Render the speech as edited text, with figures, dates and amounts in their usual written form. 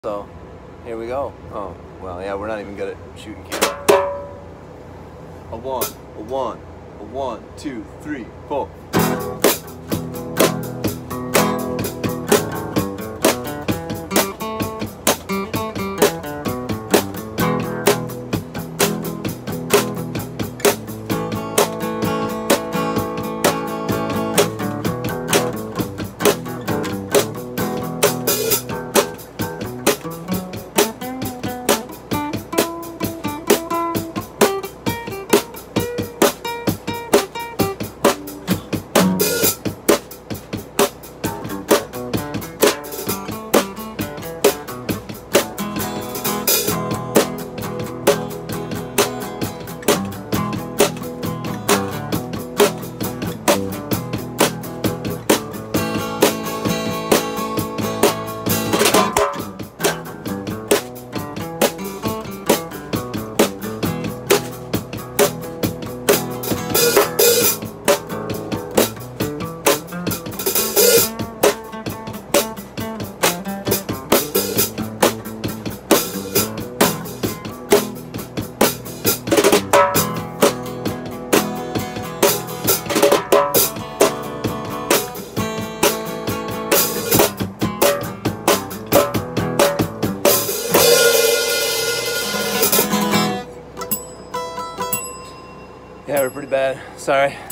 So, here we go. Oh, well, yeah, we're not even good at shooting camera. A one, two, three, four. Yeah, we're pretty bad. Sorry.